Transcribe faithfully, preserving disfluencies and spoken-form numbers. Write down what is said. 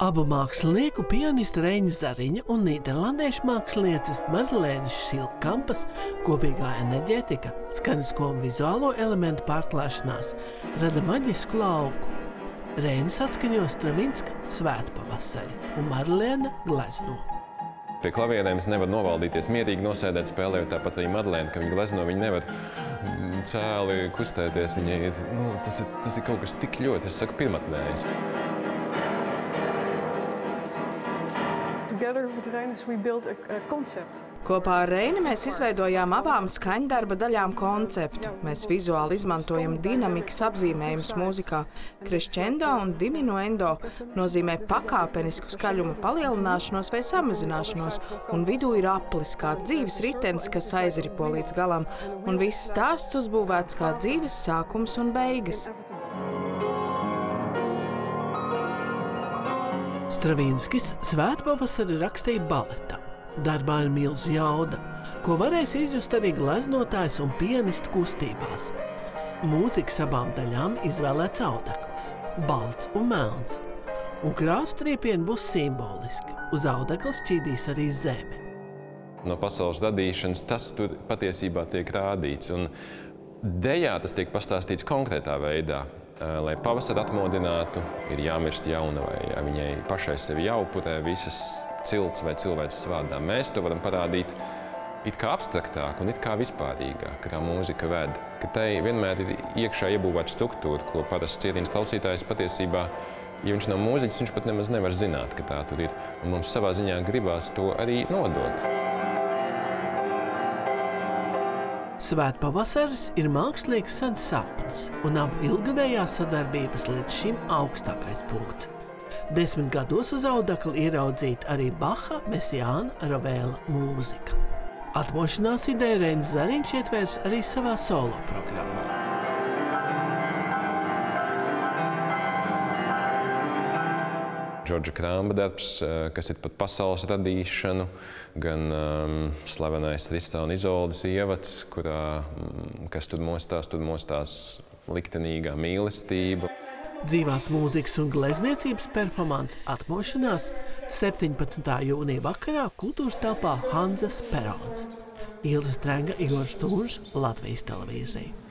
Abu mākslinieku, pianista Reņa Zariņa un nīderlandiešu mākslinieces Madlēnas Šilkampas kopīgā enerģētika, skanisko un vizuālo elementu pārklāšanās rada maģisku lauku. Reņas atskaņo Stravinska Svētpavasari un Madlēna glezno. Pie klavierēm es nevaru novaldīties, mierīgi nosēdēt, spēlējot tāpat arī Madlēna, ka viņa glezno, viņa nevar cēli kustēties. Viņa ir, nu, tas, ir, tas ir kaut kas tik ļoti, es saku, pirmatnējs. Kopā ar Reini mēs izveidojām abām skaņdarba daļām konceptu. Mēs vizuāli izmantojam dinamikas apzīmējumus mūzikā. Crescendo un diminuendo nozīmē pakāpenisku skaļuma palielināšanos vai samazināšanos, un vidū ir aplis kā dzīves ritenis, kas aizripo līdz galam, un viss stāsts uzbūvēts kā dzīves sākums un beigas. Stravinskis Svētpavasari rakstīja baletam. Darbā ir milzu jauda, ko varēs izjust arī gleznotājs un pianistu kustībās. Mūzikas abām daļām izvēlēts audekls, balts un melns, un krāsu triepieni būs simboliski. Uz audekla šķīdīs arī zeme. No pasaules radīšanas tas tur patiesībā tiek rādīts, un dejā tas tiek pastāstīts konkrētā veidā. Lai pavasari atmodinātu, ir jāmirst jaunavai, ja viņai pašai sevi jāupurē visas cilts vai cilvēces vārdā. Mēs to varam parādīt it kā abstraktāk un it kā vispārīgāk, kā mūzika ved. Ka tai vienmēr ir iekšā iebūvēta struktūra, ko parasts cietiens klausītājs patiesībā, ja viņš nav mūziķis, viņš pat nemaz nevar zināt, ka tā tur ir. Un mums savā ziņā gribās to arī nodot. Svētpavasaris ir mākslinieku sens sapnis un abu ilgadējās sadarbības līdz šim augstākais punkts. Desmit gados uz audekla ieraudzīta arī Baha, Mesiāna, Ravēla mūzika. Atmošanās ideju Reņas Zariņš ietvērs arī savā solo programmā. Džordža Krāmba darbs, kas ir par pasaules radīšanu, gan um, slavenais Tristā un Izoldas ievads, kurā, um, kas tur mostās, tur mostās liktenīgā mīlestība. Dzīvās mūzikas un glezniecības performance atmošanās septiņpadsmitā jūnija vakarā kultūras telpā Hanzas Perons. Ilze Strenga, Igors Tūrs, Latvijas televīzija.